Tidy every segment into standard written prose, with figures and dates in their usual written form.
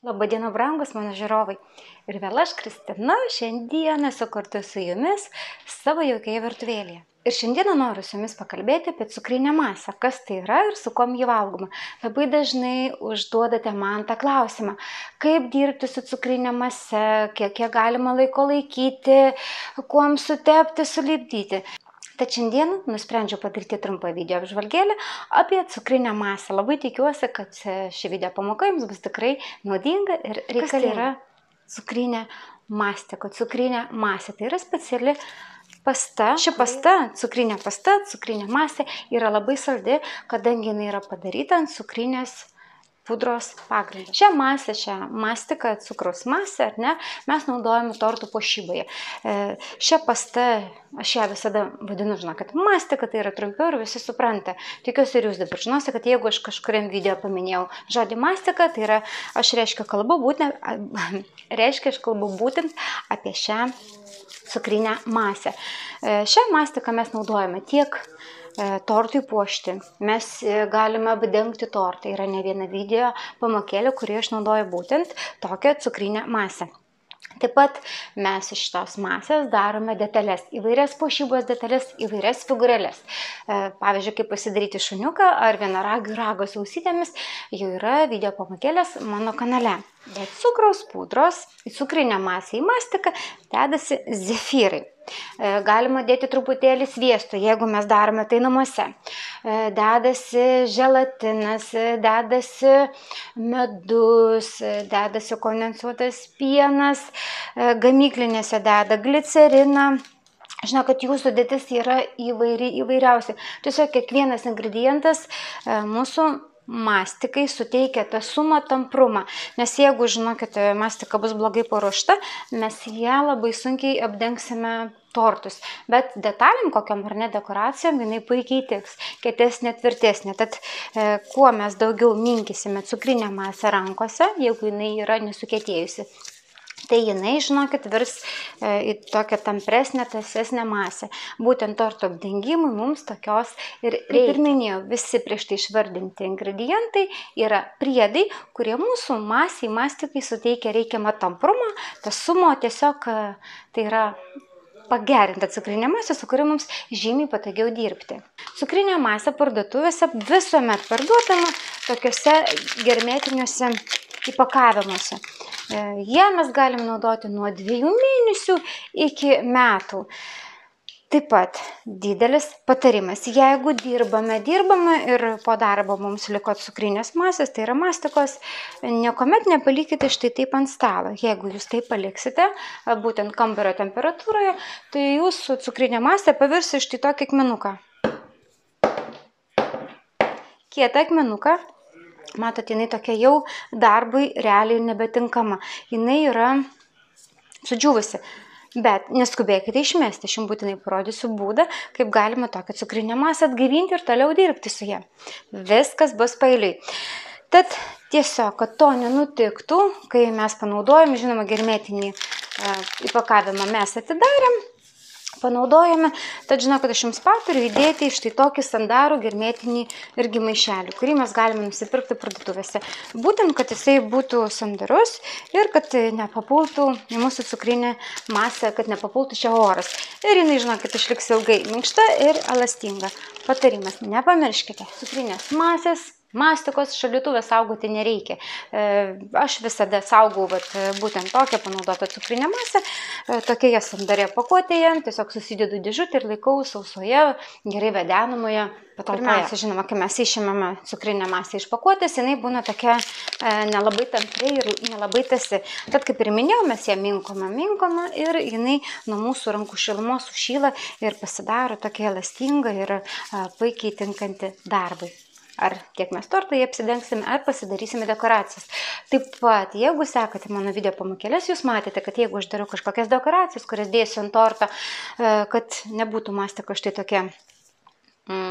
Labadiena, brangus mano žiūrovai. Ir vėl aš, Kristina, šiandien esu kartu su jumis savo jaukioje virtuvėlėje. Ir šiandieną noriu su jumis pakalbėti apie cukrinę masę, kas tai yra ir su kuom jį valgoma. Labai dažnai užduodate man tą klausimą, kaip dirbti su cukrinė mase, kiek galima laiko laikyti, kuom sutepti, sulipdyti. Tad šiandien nusprendžiau padaryti trumpą video apžvalgėlę apie cukrinę masę. Labai tikiuosi, kad ši video pamoka jums bus tikrai naudinga ir reikalinga. Kas tai yra cukrinė mastiko? Cukrinė masė tai yra speciali pasta. Ši pasta, cukrinė masė yra labai saldi, kadangi jinai yra padaryta ant cukrinės pudros pagrindu. Šią mastiką, cukraus masę, ar ne, mes naudojame tortų puošyboje. Šią pastą, aš ją visada vadinu, žinokit, mastika, tai yra trumpiau ir visi supranta. Tikiuosi ir jūs dabar žinosite, kad jeigu aš kažkuriam video paminėjau žodį mastika, tai yra, aš kalbu būtent apie šią cukrinę masę. Šią mastiką mes naudojame tiek tortui puošti. Mes galime apdengti tortą. Yra ne viena video pamokėlė, kurioje aš naudoju būtent tokią cukrinę masę. Taip pat mes iš tos masės darome detalės, įvairias puošybos detalės, įvairias figūrėlės. Pavyzdžiui, kaip pasidaryti šuniuką ar vienaragių rago su ausytėmis, jau yra video pamokėlės mano kanale. Bet cukraus pudros, į cukrinę masę, į mastiką dedasi zefyrai. Galima dėti truputėlį sviesto, jeigu mes darome tai namuose. Dedasi želatinas, dedasi medus, dedasi kondensuotas pienas, gamyklinėse deda gliceriną. Žinau, kad jų sudėtis yra įvairiausia. Tiesiog kiekvienas ingredientas mūsų mastikai suteikia tasumą, tamprumą. Nes jeigu, žinokit, mastika bus blogai paruošta, mes ją labai sunkiai apdengsime tortus. Bet detalėm kokiam ar ne dekoracijom jinai puikiai tiks, kietesnė, tvirtesnė. Tad kuo mes daugiau minkysime cukrinę masę rankose, jeigu jinai yra nesukietėjusi, tai jinai, žinokit, virs į tokią tampresnę, tasesnę masę. Būtent torto apdengimui mums tokios ir reikia. Kaip ir minėjau, visi prieš tai išvardinti ingredientai yra priedai, kurie mūsų mastikai suteikia reikiamą tamprumą, tasumo, tiesiog tai yra pagerinta cukrinė masė, su kuria mums žymiai patogiau dirbti. Cukrinė masė parduotuvėse visuomet parduodama tokiuose hermetiniuose įpakavimuose. Jie mes galim naudoti nuo 2 mėnesių iki metų. Taip pat didelis patarimas. Jeigu dirbame ir po darbo mums liko cukrinės masės, tai yra mastikos, niekuomet nepalikite štai taip ant stalo. Jeigu jūs tai paliksite, būtent kambario temperatūroje, tai jūsų cukrinė masė pavirs iš tai tokį akmenuką. Kietą akmenuką. Matot, jinai tokia jau darbui realiai nebetinkama. Jinai yra sudžiūvusi. Bet neskubėkite išmesti, aš jums būtinai parodysiu būdą, kaip galima tokią cukrinę masę atgaivinti ir toliau dirbti su ją. Viskas bus paeiliui. Tad tiesiog, kad to nenutiktų, kai mes panaudojame, žinoma, hermetinį įpakavimą mes atidarėm, panaudojame, tad žinau, kad aš jums patariu įdėti iš tai tokį sandarų hermetinį irgi maišelį, kurį mes galime nusipirkti parduotuvėse. Būtent, kad jisai būtų sandarus ir kad nepapultų į mūsų cukrinę masę, kad nepapultų čia oras. Ir jinai, žinau, kad išliks ilgai minkšta ir elastinga. Patarimas, nepamirškite, cukrinės masės, mastikos šaldytuve saugoti nereikia. Aš visada saugau būtent tokią panaudotą cukrinę masę, tokioje sandarėje pakuotėje, tiesiog susidedu dėžutę ir laikau sausoje, gerai vedenamoje patalpoje. Pirmiausia, žinoma, kai mes išimame cukrinę masę iš pakuotės, jinai būna tokia nelabai tampri ir nelabai tasi. Tad, kaip ir minėjau, mes ją minkoma ir jinai nuo mūsų rankų šilumos sušyla ir pasidaro tokia elastinga ir puikiai tinkanti darbui. Ar tiek mes tortą jį apsidengsime, ar pasidarysime dekoracijas. Taip pat, jeigu sekate mano video pamokėlės, jūs matėte, kad jeigu aš darau kažkokias dekoracijas, kurias dėsiu ant torto, kad nebūtų mastika štai tokia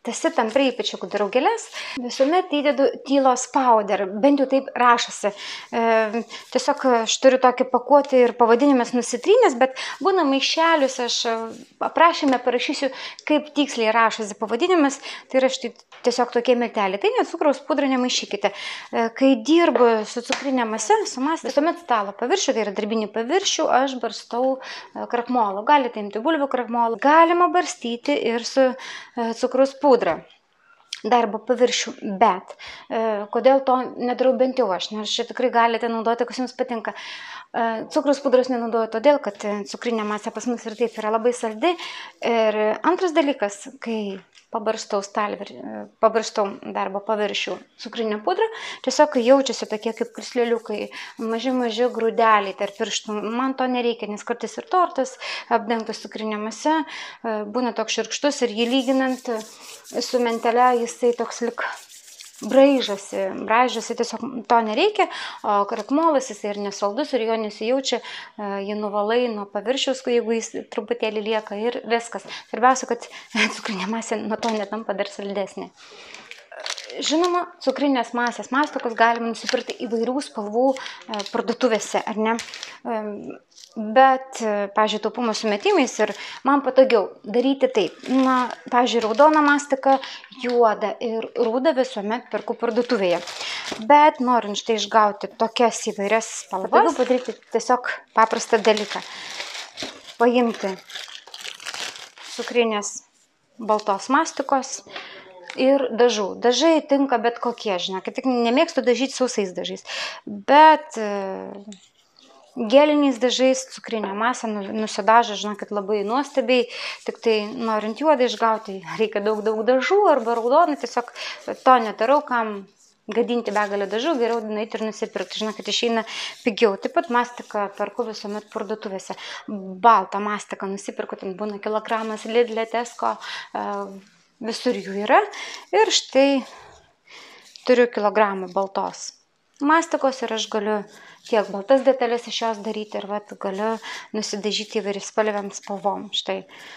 tasi tamprai, ypač jeigu darau gėles, visuomet įdedu tylos powder, bent jau taip rašosi. Tiesiog aš turiu tokį pakuotį ir pavadinimas nusitrynęs, bet būna maišelius, aš aprašyme parašysiu, kaip tiksliai rašosi pavadinimas, tai yra štai tiesiog tokie milteliai. Tai ne cukraus pudrą nemaišykite. Kai dirbu su cukrinė mase, su mase, visuomet stalo paviršių, tai yra darbinį paviršių, aš barstau krakmolą. Galite imti bulvių krakmolą, galima barstyti ir su cukraus pudra darbo paviršių, bet kodėl to nedarau bent jau aš, nes čia tikrai galite naudoti, kas jums patinka. Cukraus pudros nenaudoju todėl, kad cukrinė masė pas mus ir taip yra labai saldi. Ir antras dalykas, kai pabarstau darbo paviršių cukrinę pudrą, tiesiog jaučiasi tokie kaip krisleliukai, maži grūdeliai tarp pirštų. Man to nereikia, nes kartais ir tortas apdengtas cukrinė mase būna toks širkštus ir jį lyginant su mentele jisai toks lik braižosi, tiesiog to nereikia, o krakmolas jisai ir nesaldus ir jo nesijaučia, jį nuvalai nuo paviršiaus, jeigu jis truputėlį lieka ir viskas. Svarbiausia, kad cukrinė masė nuo to netampa dar saldesnė. Žinoma, cukrinės masės mastokas galima nusipirkti įvairių spalvų parduotuvėse, ar ne? Bet, pavyzdžiui, taupumo sumetimais ir man patogiau daryti taip. Na, pavyzdžiui, raudoną mastiką, juodą ir rudą visuomet perku parduotuvėje. Bet norint štai išgauti tokias įvairias spalvas, patogiau padaryti tiesiog paprastą dalyką. Paimti cukrinės baltos mastikos ir dažų. Dažai tinka bet kokie, žinokit, tik nemėgstu dažyti sausais dažais. Bet geliniais dažais cukrinė masė nusidažo, žinokit, labai nuostabiai. Tik tai norint juodą išgauti, reikia daug dažų arba raudoną, tiesiog to nedarau, kam gadinti begalę dažų, geriau nueiti ir nusipirkti. Žinokit, išeina pigiau. Taip pat mastiką perku visuomet parduotuvėse. Baltą mastiką nusipirku, ten būna kilogramas Lidl, Tesco, visur jų yra. Ir štai turiu kilogramą baltos mastikos ir aš galiu tiek baltas detalės iš jos daryti ir galiu nusidažyti įvairiais spalviam spalvom. Štai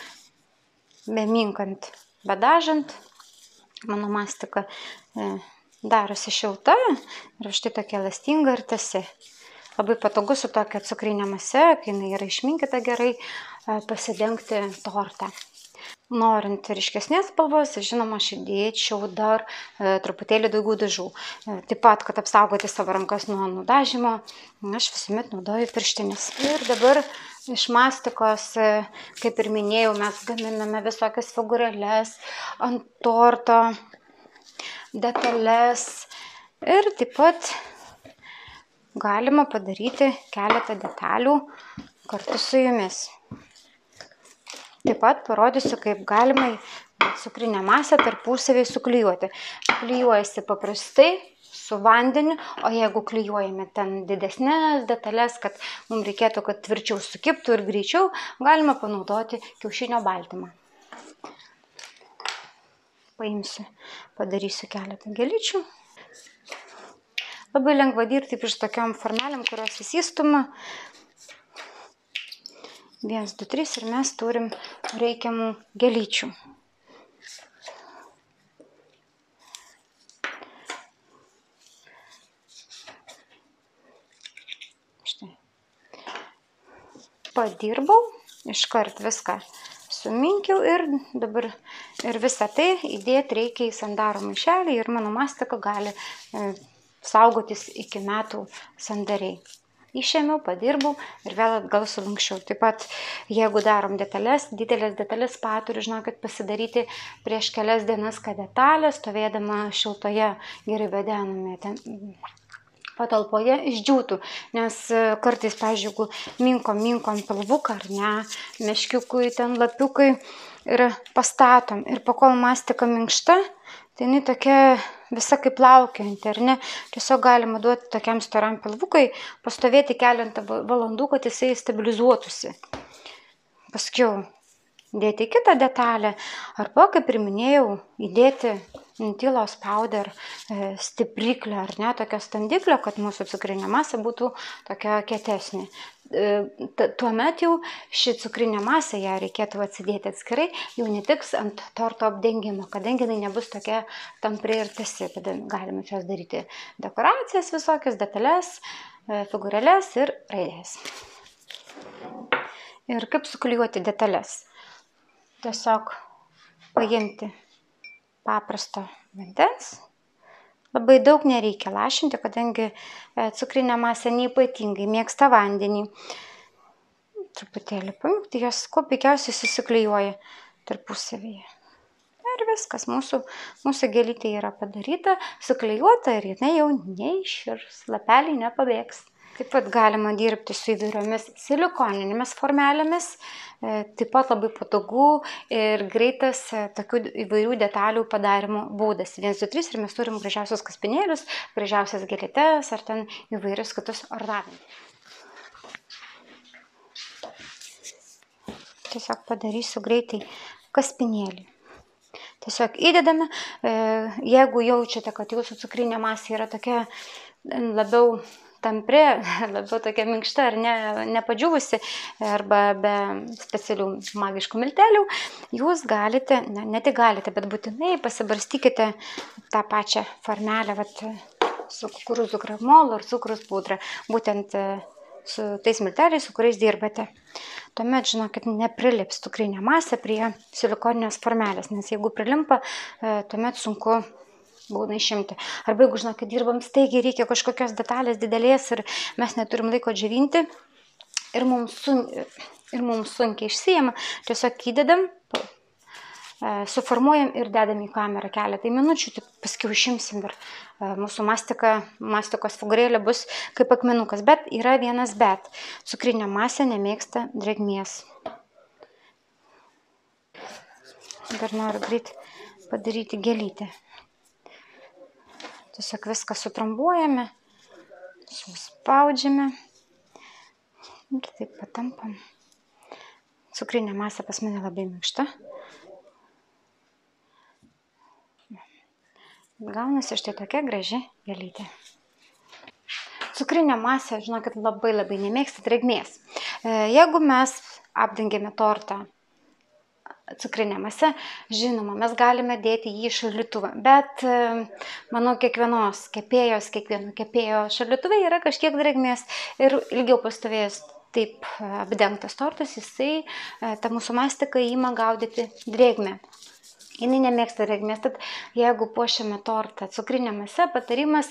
beminkant, bedažant, mano mastika darosi šilta ir štai tokia elastinga ir tasi. Labai patogu su tokia cukrinė mase, kai jinai yra išminkyta gerai, pasidengti tortą. Norint ryškesnės spalvos, žinoma, aš įdėčiau dar truputėlį daugiau dažų. Taip pat, kad apsaugoti savo rankas nuo nudažymo, aš visuomet naudoju pirštines. Ir dabar iš mastikos, kaip ir minėjau, mes gaminame visokias figūrėles ant torto, detalės. Ir taip pat galima padaryti keletą detalių kartu su jumis. Taip pat parodysiu, kaip galima cukrinę masę tarpusavį suklijuoti. Klijuojasi paprastai su vandeniu, o jeigu klijuojame ten didesnės detalės, kad mums reikėtų, kad tvirčiau sukiptų ir greičiau, galima panaudoti kiaušinio baltymą. Paimsiu, padarysiu keletą gėlyčių. Labai lengva dirbti iš tokiom formelėm, kurios įsistuma. 1, 2, 3 ir mes turim reikiamų gėlyčių. Štai. Padirbau, iškart viską suminkiau ir dabar ir visą tai įdėti reikia į sandaro maišelį ir mano mastika gali saugotis iki metų sandariai. Išėmiau, padirbau ir vėl atgal sulankščiau. Taip pat, jeigu darom detalės, didelės detalės paturiu, žinokit, pasidaryti prieš kelias dienas, kad detalė stovėdama šiltoje, gerai vėdiname patalpoje išdžiūtų. Nes kartais, pavyzdžiui, jeigu minkom pilvuką ar ne, meškiukui, ten lapiukai ir pastatom. Ir pakol mastika minkšta, tai jinai tokia visa kaip laukianti, ar ne? Tiesiog galima duoti tokiam storam pilvukui, pastovėti keletą valandų, kad jisai stabilizuotųsi. Paskiau dėti kitą detalę, arba, kaip ir minėjau, įdėti tylos powder stipriklio, ar ne, tokio standiklio, kad mūsų cukrinė masė būtų tokia kietesnė. tuomet jau ši cukrinė masė, ją reikėtų atsidėti atskirai, jau netiks ant torto apdengimo, kadangi jinai nebus tokia tampri ir tiesi. Tada galime čia daryti dekoracijas visokias, detalės, figūrėlės ir raidės. Ir kaip suklijuoti detalės? Tiesiog paimti paprasto vandens. Labai daug nereikia lašinti, kadangi cukrinė masė neypatingai mėgsta vandenį. Truputėlį paimti, jos kuo puikiausiai susiklijuoja tarpusavyje. Ir viskas, mūsų gėlytė yra padaryta, suklijuota ir jinai jau neiširs, lapeliai nepabėgs. Taip pat galima dirbti su įvairiomis silikoninėmis formelėmis, taip pat labai patogu ir greitas tokių įvairių detalių padarimo būdas. 1, 2, 3 ir mes turim gražiausius kaspinėlius, gražiausias gėlytes ar ten įvairius kitus ornamentus. Tiesiog padarysiu greitai kaspinėlį. Tiesiog įdedame, jeigu jaučiate, kad jūsų cukrinė masė yra tokia labiau tampri, labiau tokia minkšta ar nepadžiūvusi arba be specialių magiškų miltelių, jūs galite, ne tik galite, bet būtinai pasibarstykite tą pačią formelę su kukurūzų kramolu ar cukrus pudra, būtent su tais milteliais, su kuriais dirbate. Tuomet, žinokit, neprilips cukrinė masė prie silikoninės formelės, nes jeigu prilimpa, tuomet sunku būna išimti. Arba jeigu, žinokit, dirbam staigiai, reikia kažkokios detalės didelės ir mes neturim laiko džiovinti ir mums sunkiai išsijama, tiesiog įdedam, suformuojam ir dedam į kamerą keletą minučių, tai paskui išimsim ir mūsų mastikos figūrėlė bus kaip akmenukas. Bet yra vienas bet. Cukrinė masė nemėgsta drėgmės. Dar noriu greit padaryti gėlytę. Tiesiog viską sutrambuojame, suspaudžiame ir taip patampam. Cukrinė masė pas mane labai minkšta. Gaunasi štai tokia graži gėlytė. Cukrinė masė, žinokit, labai nemėgsta drėgmės. Jeigu mes apdengėme tortą cukrinė masė, žinoma, mes galime dėti jį į šaldytuvą, bet manau, kiekvieno kepėjo šaldytuve yra kažkiek drėgmės ir ilgiau pastovėjęs taip apdengtas tortas, jisai tą mūsų mastiką ima gaudyti drėgmę. Jinai nemėgsta drėgmės, tad jeigu puošiame tortą cukrinė mase, patarimas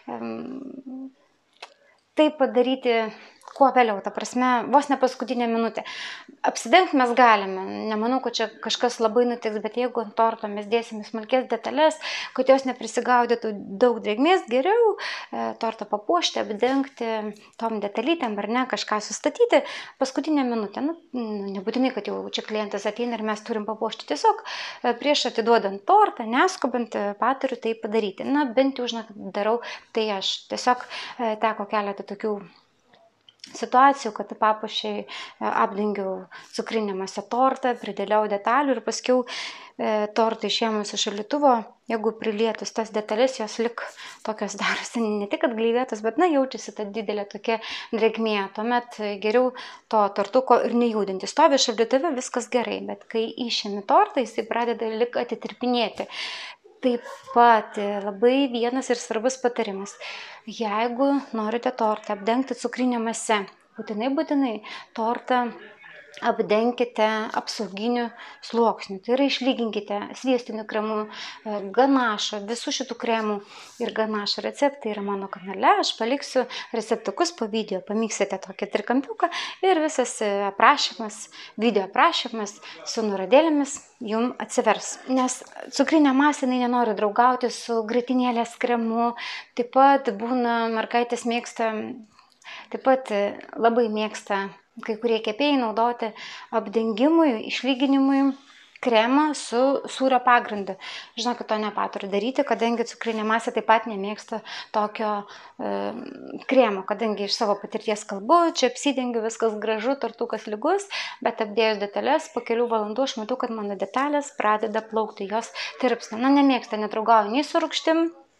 tai padaryti kuo vėliau, ta prasme, vos ne paskutinę minutę. Apsidengti mes galime, nemanau, kad čia kažkas labai nutiks, bet jeigu ant torto mes dėsime smulkės detalės, kad jos neprisigaudytų daug drėgmės, geriau tortą papuošti, apdengti tom detalytėm ar ne, kažką sustatyti paskutinę minutę. Nebūtinai, kad jau čia klientas ateina ir mes turim papuošti, tiesiog prieš atiduodant tortą, neskubant, patariu tai padaryti. Bent jau, žinok, darau, tai aš tiesiog teko keletą tokių situacijų, kad papuošiai apdengiau cukrinę masę tortą, pridėliau detalių ir paskiau tortą išėmus iš šaldytuvo, jeigu prilietus tas detalės, jos lik tokios darosi, ne tik atglaivėtos, bet jaučiasi ta didelė tokia drėgmė. Tuomet geriau to tortuko ir nejudinti. Stovi šaldytuve, viskas gerai, bet kai išėmi tortą, jisai pradeda lik atitirpinėti. Taip pat labai vienas ir svarbus patarimas. Jeigu norite tortą apdengti cukrinę masę, būtinai tortą apdenkite apsauginiu sluoksniu. Tai yra išlyginkite sviestinių kremų, ganašo, visų šitų kremų ir ganašo receptai yra mano kanale. Aš paliksiu receptukus po video, pamiksite tokį trikampiuką ir visas aprašymas, video aprašymas su nurodėlėmis jums atsivers. Nes cukrinė masė nenori draugauti su grietinėlės kremu, taip pat būna mergaitės mėgsta, taip pat labai mėgsta kai kurie kepėjai naudoti apdengimui, išlyginimui kremą su sūrio pagrindu. Žinokit, to nepaturiu daryti, kadangi cukrinė masė taip pat nemėgsta tokio kremo, kadangi iš savo patirties kalbu, čia apsidengiu, viskas gražu, tortukas lygus, bet apdėjus detalės, po kelių valandų aš matau, kad mano detalės pradeda plaukti, jos tirpsta. Nemėgsta, nedraugauju nei su rūgštim,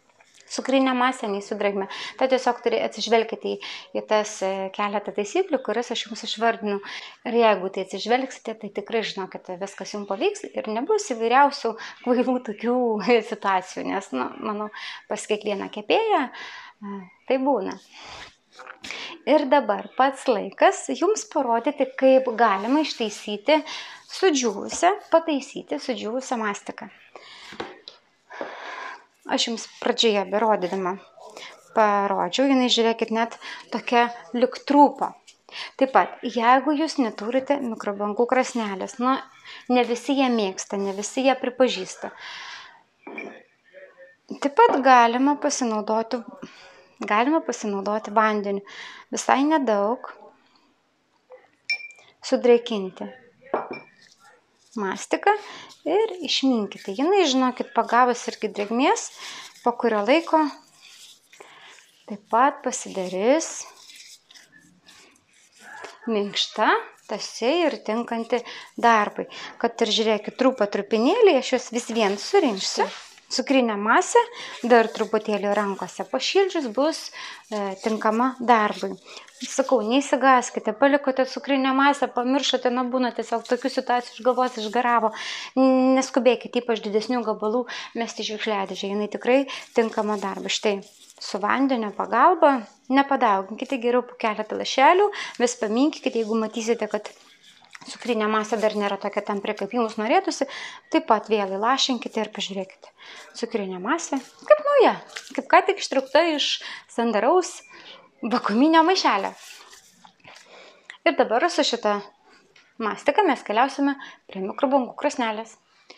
cukrinę masę, nei su drėgme. Tai tiesiog atsižvelkite į tas keletą taisyklių, kurias aš jums išvardinu. Ir jeigu tai atsižvelgsite, tai tikrai žinokite, viskas jums pavyks ir nebus įvairiausių kvailų tokių situacijų, nes, manau, pas kiekvieną kepėją tai būna. Ir dabar pats laikas jums parodyti, kaip galima ištaisyti pataisyti sudžiūvusią mastiką. Aš jums pradžioje berodydama parodžiau, jinai, žiūrėkit, net tokia lyg trūpo. Taip pat, jeigu jūs neturite mikrobangų krosnelės, ne visi ją mėgsta, ne visi ją pripažįsta. Taip pat galima pasinaudoti vandeniu. Visai nedaug sudrėkinti mastiką ir išminkite. Jinai, žinokit, pagavus irgi drėgmės, po kurio laiko taip pat pasidarys minkšta, tąsiai ir tinkanti darbui. Kad ir žiūrėkit, trupinėlį, aš juos vis vien surinksiu. Cukrinę masę dar truputėlį rankose pašildžius bus tinkama darbui. Sakau, neįsigaskite, palikote cukrinę masę, pamiršote, būna tiesiog tokių situacijų iš galvos išgaravo. Neskubėkite, ypač didesnių gabalų mesti į šiukšliadėžę, jinai tikrai tinkama darbui. Štai, su vandenio pagalba nepadauginkite, geriau po keletą lašelių, vis paminkite, jeigu matysite, kad cukrinė masė dar nėra tokia tampri, kaip jums norėtųsi, taip pat vėl įlašinkite ir pažiūrėkite. Cukrinė masė kaip nauja, kaip ką tik ištraukta iš sandaraus vakuuminio maišelio. Ir dabar su šitą mastiką mes keliausime prie mikrobangų krosnelės.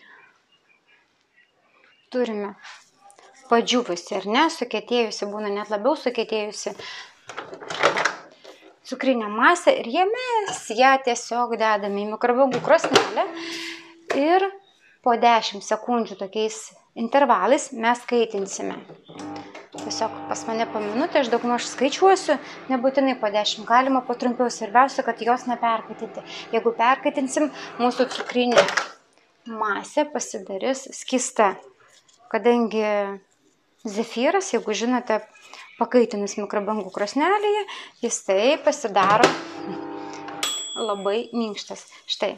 Turime padžiūvusi, ar ne, sukietėjusi, būna net labiau sukietėjusi cukrinę masę ir mes ją tiesiog dedame į mikrobangų krosnelę ir po 10 sekundžių tokiais intervalais mes kaitinsime. Tiesiog pas mane po minutę, aš daugmaž skaičiuosiu, nebūtinai po 10, galima po trumpiau, svarbiausia, kad jos neperkaitinti. Jeigu perkaitinsim, mūsų cukrinė masė pasidarys skysta, kadangi zefyras, jeigu žinote, pakaitinus mikrobangų krosnelėje, jis tai pasidaro labai minkštas. Štai.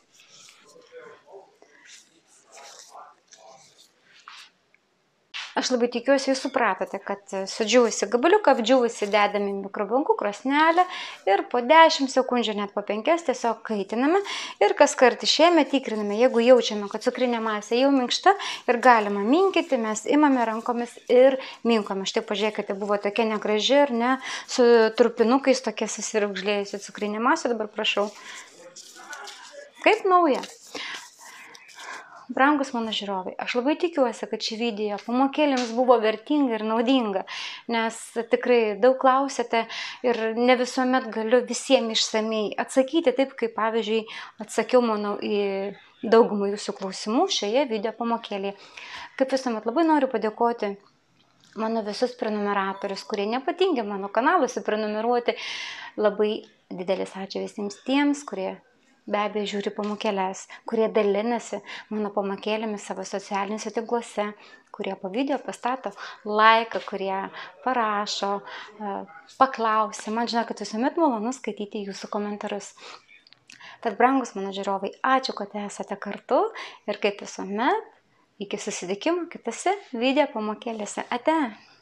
Aš labai tikiuosi, jūs supratote, kad sudžiūvusi gabaliuką, apdžiūvusi dedame į mikrobangų krosnelę ir po 10 sekundžių, net po 5 tiesiog kaitiname ir kas kart išėjame, tikriname, jeigu jaučiame, kad cukrinė masė jau minkšta ir galima minkyti, mes imame rankomis ir minkome. Štai pažiūrėkite, buvo tokia negraži ir ne, su trupinukais tokia susirugžlėjusi cukrinė masė, dabar prašau. Kaip nauja. Brangus mano žiūrovai, aš labai tikiuosi, kad šį video pamokėlėms buvo vertinga ir naudinga, nes tikrai daug klausėte ir ne visuomet galiu visiems išsamiai atsakyti taip, kaip pavyzdžiui atsakiau, manau, į daugumą jūsų klausimų šioje video pamokėlėje. Kaip visuomet labai noriu padėkoti mano visus prenumeratorius, kurie nepatingi mano kanalus prenumeruoti. Labai didelis ačiū visiems tiems, kurie be abejo žiūri pamokėlės, kurie dalinasi mano pamokėlėmis savo socialiniuose tinkluose, kurie po video pastato laiką, kurie parašo, paklausia. Man žinokit, visuomet malonu skaityti jūsų komentarus. Tad, brangus mano žiūrovai, ačiū, kad esate kartu ir kaip visuomet, iki susitikimo kitose video pamokėlėse. Ate!